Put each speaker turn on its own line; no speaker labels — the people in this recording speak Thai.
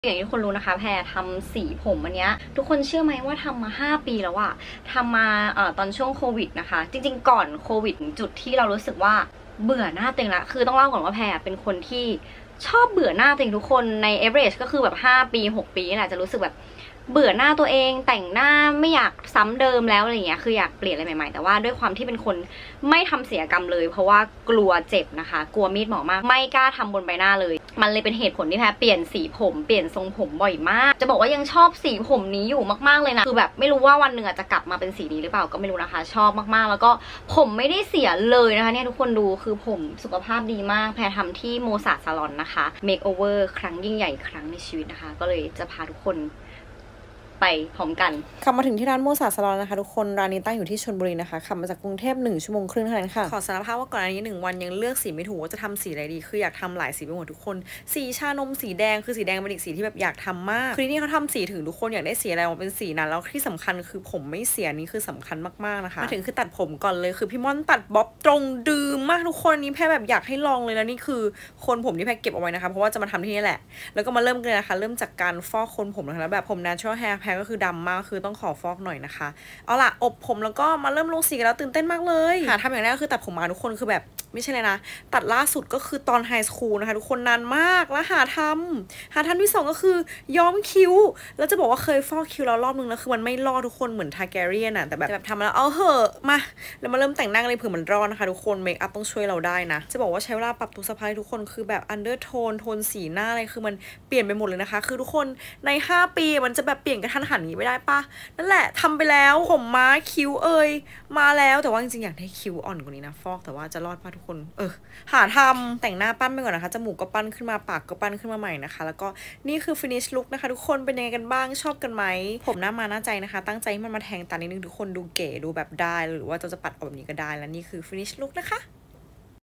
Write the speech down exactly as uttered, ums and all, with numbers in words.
อย่างที่คนรู้นะคะแพรทำสีผมอันเนี้ยทุกคนเชื่อไหมว่าทำมาห้าปีแล้วอะทำมาเอ่อตอนช่วงโควิดนะคะจริงๆก่อนโควิดจุดที่เรารู้สึกว่าเบื่อหน้าเต็งละคือต้องเล่าก่อนว่าแพรเป็นคนที่ชอบเบื่อหน้าเต็งทุกคนใน average ก็คือแบบห้าปีหกปีนี่แหละจะรู้สึกแบบเบื่อหน้าตัวเองแต่งหน้าไม่อยากซ้ำเดิมแล้วอะไรเงี้ยคืออยากเปลี่ยนอะไรใหม่ๆแต่ว่าด้วยความที่เป็นคนไม่ทำศัลยกรรมเลยเพราะว่ากลัวเจ็บนะคะกลัวมีดหมอมากไม่กล้าทำบนใบหน้าเลยมันเลยเป็นเหตุผลที่แพรเปลี่ยนสีผมเปลี่ยนทรงผมบ่อยมากจะบอกว่ายังชอบสีผมนี้อยู่มากๆเลยนะคือแบบไม่รู้ว่าวันหนึ่งจะกลับมาเป็นสีนี้หรือเปล่าก็ไม่รู้นะคะชอบมากๆแล้วก็ผมไม่ได้เสียเลยนะคะเนี่ยทุกคนดูคือผมสุขภาพดีมากแพรทำที่โมซาซาลอนนะคะเมคโอเวอร์ครั้งยิ่งใหญ่ครั้งในชีวิตนะคะก็เลยจะพาทุกคนไปพร้อมกัน
ขับมาถึงที่ร้านโมซาซาลอนนะคะทุกคนร้านนี้ตั้งอยู่ที่ชลบุรีนะคะขับมาจากกรุงเทพหนึ่งชั่วโมงครึ่งเท่านั้นค่ะขอสารภาพว่าก่อนอันนี้หนึ่งวันยังเลือกสีไม่ถูกว่าจะทำสีอะไรดีคืออยากทำหลายสีไปหมดทุกคนสีชานมสีแดงคือสีแดงเป็นอีกสีที่แบบอยากทำมากคือที่นี่เขาทำสีถึงทุกคนอยากได้สีอะไรมาเป็นสีนั้นแล้วที่สำคัญคือผมไม่เสียนี่คือสำคัญมากๆนะคะมาถึงคือตัดผมก่อนเลยคือพี่ม่อนตัดบ๊อบตรงดืมมากทุกคนนี้แพรแบบอยากให้ลองเลยแล้วนี่คือคนผมที่แพรเก็บเอาไว้นะคะเพราะว่าจะมาทำที่นี่แหละแล้วก็มาเริ่มกันนะคะเริ่มจากการฟอกโคนผมนะคะแล้วแบบผม natural hair แพรก็คือดำมากคือต้องขอฟอกหน่อยนะคะเอาล่ะอบผมแล้วก็มาเริ่มลงสีกันแล้วตื่นเต้นมากเลยค่ะทำอย่างแรกก็คือตัดผมมาทุกคนคือแบบไม่ใช่เลยนะตัดล่าสุดก็คือตอนไฮสคูลนะคะทุกคนนานมากแล้วหาทำหาทำที่สองก็คือย้อมคิ้วแล้วจะบอกว่าเคยฟอกคิ้วแล้วรอบนึงแล้วคือมันไม่รอดทุกคนเหมือนทาแกเรียนอะแต่แบบแบบทำมาแล้วเอาเหอะมาแล้วมาเริ่มแต่งหน้าเลยเผื่อมันรอดนะคะทุกคนเมคอัพต้องช่วยเราได้นะจะบอกว่าใช้เวลาปรับตัวสภาพทุกคนคือแบบอันเดอร์โทนโทนสีหน้าอะไรคือมันเปลี่ยนไปหมดเลยนะคะคือทุกคนในห้าปีมันจะแบบเปลี่ยนกระทันหันอย่างนี้ไม่ได้ปะนั่นแหละทำไปแล้วผมม้าคิ้วเอ่ยมาแล้วแต่ว่าจริงๆอยากได้คิ้วอ่อนกว่านี้นะฟอกแต่ว่าจะรอดป่ะทุกคนเออหาทำแต่งหน้าปั้นไปก่อนนะคะจมูกก็ปั้นขึ้นมาปากก็ปั้นขึ้นมาใหม่นะคะแล้วก็นี่คือ finish look นะคะทุกคนเป็นยังไงกันบ้างชอบกันไหมผมหน้ามาหน้าใจนะคะตั้งใจให้มันมาแทงตานิดนึงทุกคนดูเก๋ดูแบบได้หรือว่าจะจะปัดออกแบบนี้ก็ได้แล้วนี่คือ finish look นะคะ